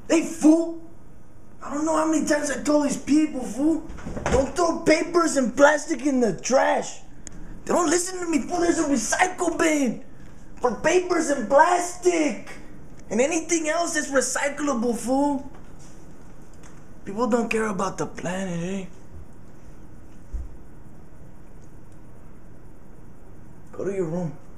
Hey, fool! I don't know how many times I told these people, fool. Don't throw papers and plastic in the trash. They don't listen to me, fool. There's a recycle bin for papers and plastic. And anything else that's recyclable, fool. People don't care about the planet, eh? Go to your room.